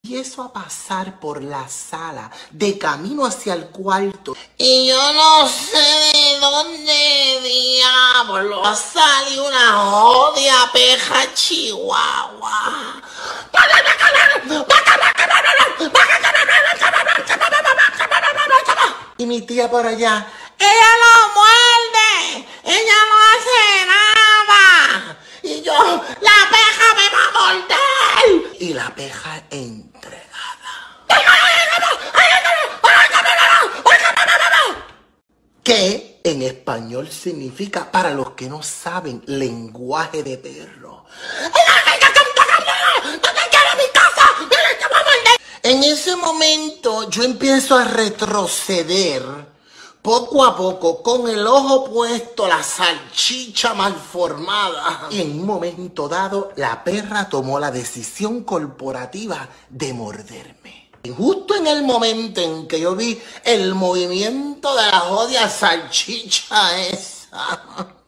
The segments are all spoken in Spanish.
Empiezo a pasar por la sala de camino hacia el cuarto y yo no sé de dónde diablo salió una odia peja chihuahua. Y mi tía por allá, ella no muerde, ella no hace nada. Y yo, la peja me va a morder. Y la peja entregada. Que en español significa, para los que no saben, lenguaje de perro. En ese momento yo empiezo a retroceder poco a poco con el ojo puesto, la salchicha mal formada. Y en un momento dado la perra tomó la decisión corporativa de morderme. Y justo en el momento en que yo vi el movimiento de la jodida salchicha esa,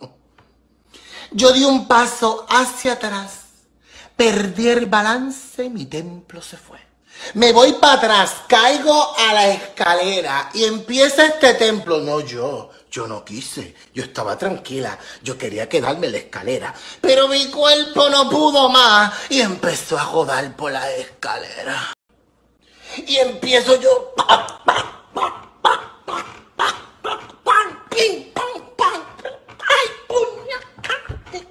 yo di un paso hacia atrás, perdí el balance y mi templo se fue. Me voy para atrás, caigo a la escalera y empieza este templo. No, yo no quise, yo estaba tranquila, yo quería quedarme en la escalera. Pero mi cuerpo no pudo más y empezó a rodar por la escalera. Y empiezo yo... ¡Ay, puña!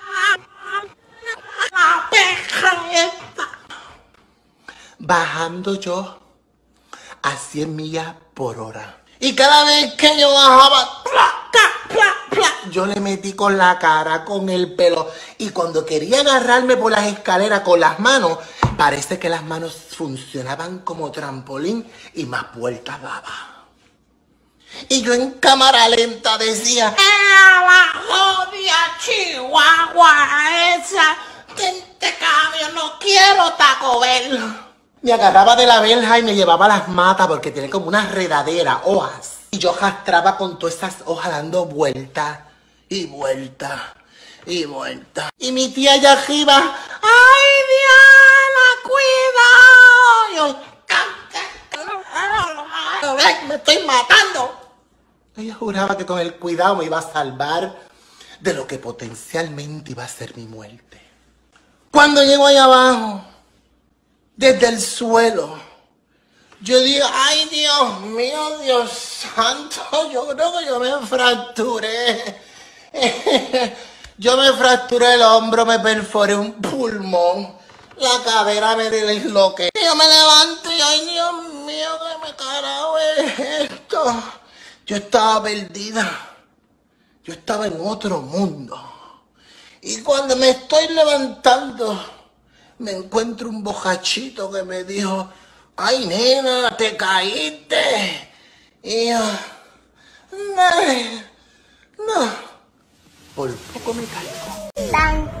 ¡La peja esta! Bajando yo a 100 millas por hora. Y cada vez que yo bajaba, yo le metí con la cara, con el pelo. Y cuando quería agarrarme por las escaleras con las manos, parece que las manos funcionaban como trampolín y más vueltas daba. Y yo en cámara lenta decía, la jodida chihuahua esa, te cambio, no quiero Taco Bell. Me agarraba de la verja y me llevaba a las matas porque tiene como una redadera, hojas. Y yo arrastraba con todas esas hojas dando vueltas y vueltas y vueltas. Y mi tía allá arriba, ¡ay, Diana, cuidado! Yo, me estoy matando. Ella juraba que con el cuidado me iba a salvar de lo que potencialmente iba a ser mi muerte. Cuando llego allá abajo, desde el suelo, yo digo, ay, Dios mío, Dios santo, yo creo que yo me fracturé. Yo me fracturé el hombro, me perforé un pulmón, la cadera me desloqué. Yo me levanto y, ay, Dios mío, ¿qué me carajo es esto? Yo estaba perdida. Yo estaba en otro mundo. Y cuando me estoy levantando, me encuentro un bojachito que me dijo, ay, nena, te caíste. Y yo, no, por poco me caigo.